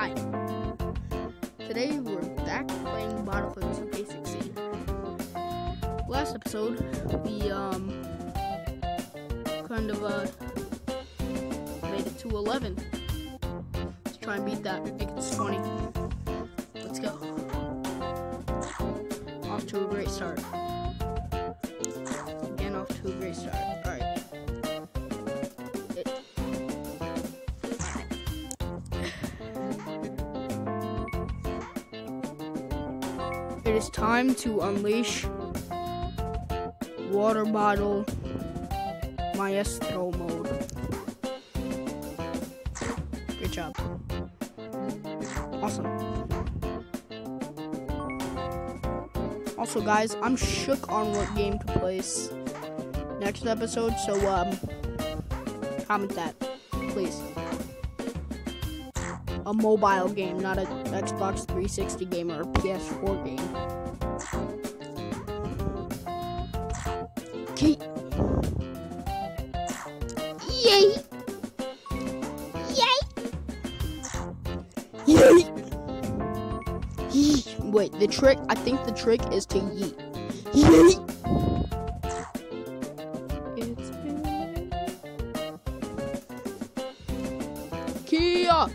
Hi. Today we're back playing Battlefield 2K16. Last episode we made it to 11. Let's try and beat that. Make it to 20. Let's go. Off to a great start. Again, off to a great start. Alright. It is time to unleash water bottle maestro mode. Good job. Awesome. Also, guys, I'm shook on what game to place next episode, so comment that, please. A mobile game, not an Xbox 360 game or a PS4 game. Okay. Yay! Yay! Yay! Yee. Wait, I think the trick is to yeet. Yay! It's been Kia!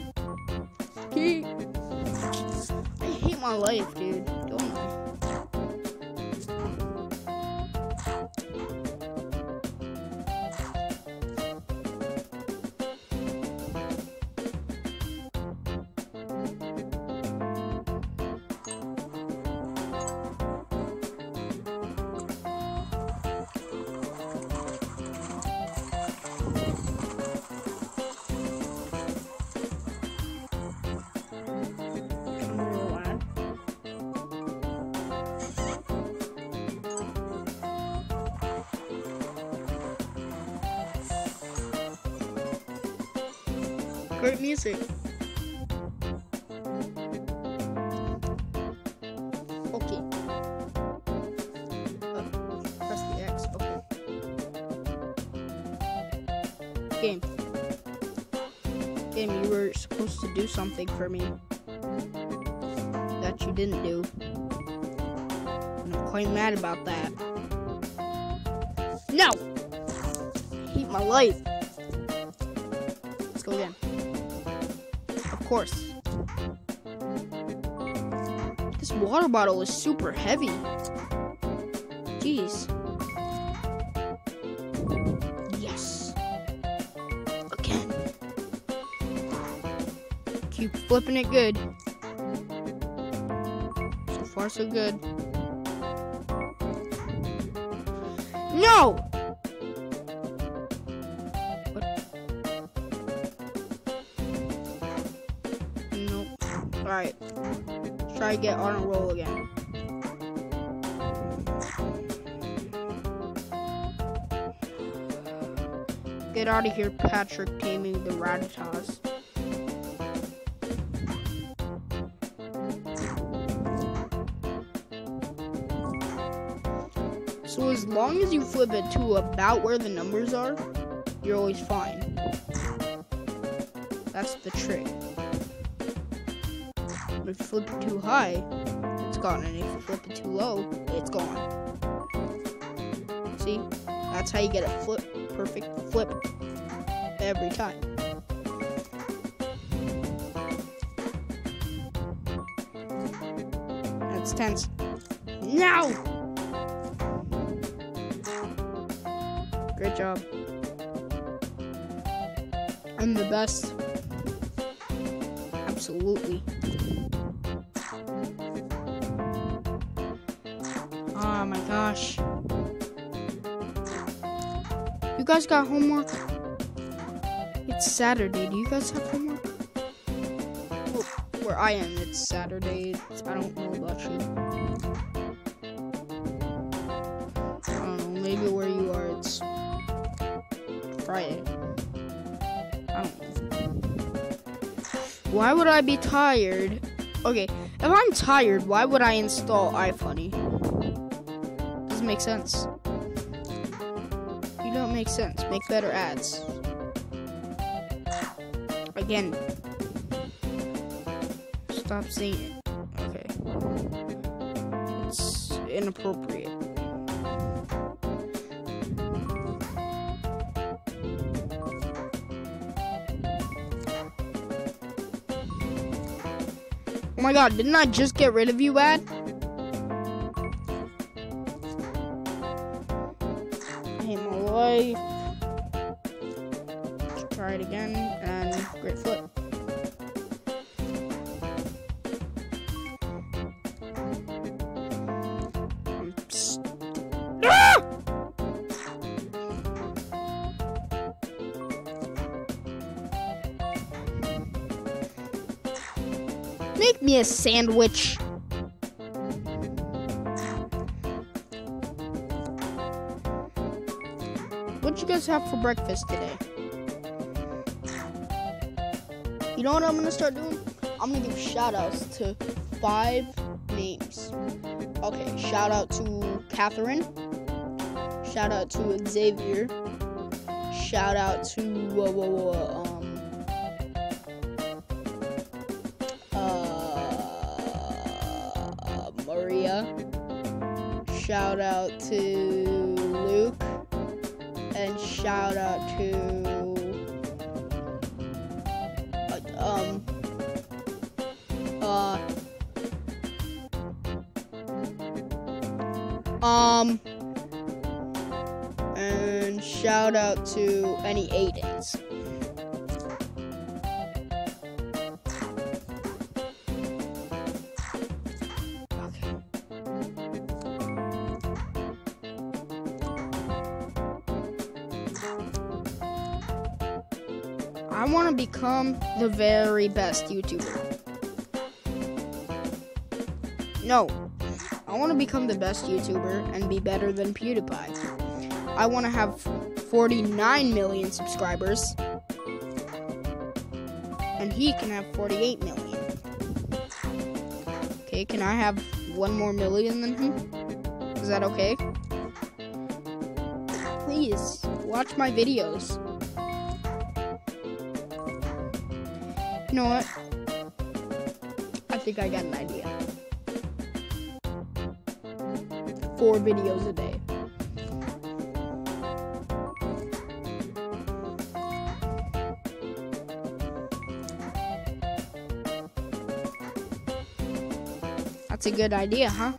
I hate my life, dude. Don't I? Great music. Okay. Press the X. Okay. Game, you were supposed to do something for me that you didn't do. And I'm quite mad about that. No! I hate my life. Let's go again. Of course. This water bottle is super heavy. Jeez. Yes. Again. Keep flipping it good. So far, so good. No! Alright, let's try to get on a roll again. Get out of here, Patrick, taming the Rattatas. So as long as you flip it to about where the numbers are, you're always fine. That's the trick. If you flip it too high, it's gone. And if you flip it too low, it's gone. See? That's how you get a perfect flip every time. That's tense. Now! Great job. I'm the best. Absolutely. Oh my gosh. You guys got homework? It's Saturday. Do you guys have homework? Well, where I am, it's Saturday. I don't know about you. I don't know. Maybe where you are, it's Friday. I don't know. Why would I be tired? Okay, if I'm tired, why would I install iFunny? Doesn't make sense. You don't make sense. Make better ads. Again. Stop saying it. Okay. It's inappropriate. Oh my god, didn't I just get rid of you, ad? I hate my life. Let's try it again, and great flip. Make me a sandwich. What'd you guys have for breakfast today? You know what I'm gonna start doing? I'm gonna give shout outs to 5 names. Okay, shout out to Catherine. Shout out to Xavier. Shout out to Maria. Shout out to Luke. And shout out to and shout out to any Aidens. I want to become the very best YouTuber. No, I want to become the best YouTuber and be better than PewDiePie. I want to have 49 million subscribers, and he can have 48 million. Okay, can I have 1 more million than him? Is that okay? Please, watch my videos. You know what? I think I got an idea. 4 videos a day. That's a good idea, huh?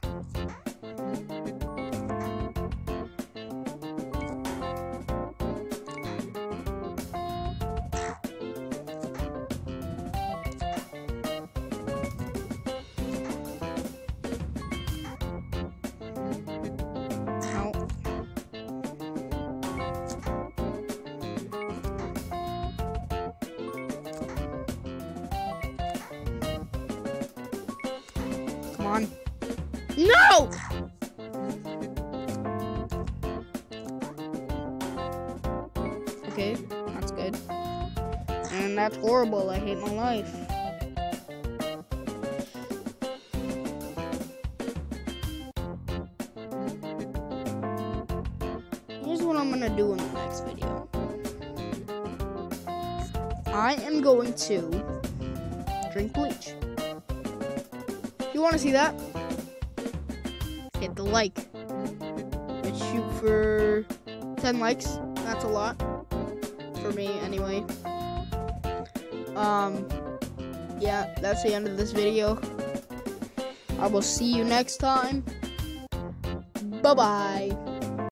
Come on. No! Okay, that's good. And that's horrible. I hate my life. Here's what I'm gonna do in the next video. I am going to drink bleach. If you want to see that, hit the like. Let's shoot for 10 likes. That's a lot. For me, anyway. Yeah, that's the end of this video. I will see you next time. Bye-bye.